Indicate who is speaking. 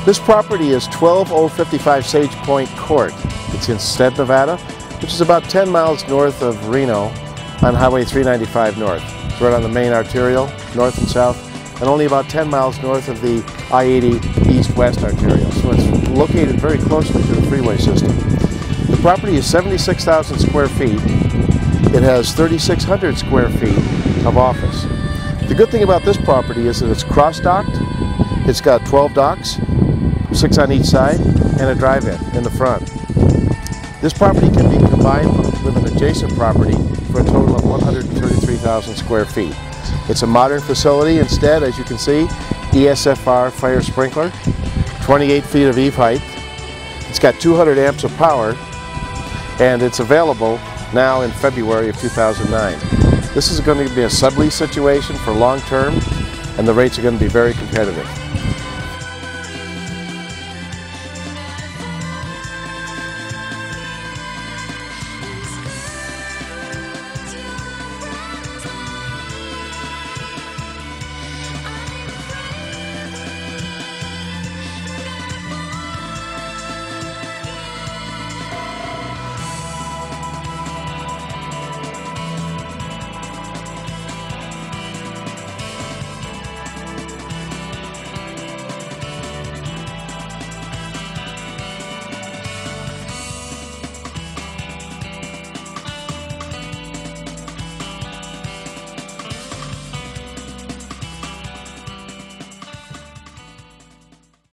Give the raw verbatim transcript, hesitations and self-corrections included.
Speaker 1: This property is twelve oh fifty-five Sage Point Court. It's in Stead, Nevada, which is about ten miles north of Reno on Highway three ninety-five North. It's right on the main arterial, north and south, and only about ten miles north of the I eighty east-west arterial. So it's located very closely to the freeway system. The property is seventy-six thousand square feet. It has thirty-six hundred square feet of office. The good thing about this property is that it's cross-docked. It's got twelve docks, six on each side, and a drive-in in the front. This property can be combined with an adjacent property for a total of one hundred thirty-three thousand square feet. It's a modern facility instead, as you can see, E S F R fire sprinkler, twenty-eight feet of eave height. It's got two hundred amps of power, and it's available now in February of two thousand nine. This is going to be a sublease situation for long term, and the rates are going to be very competitive.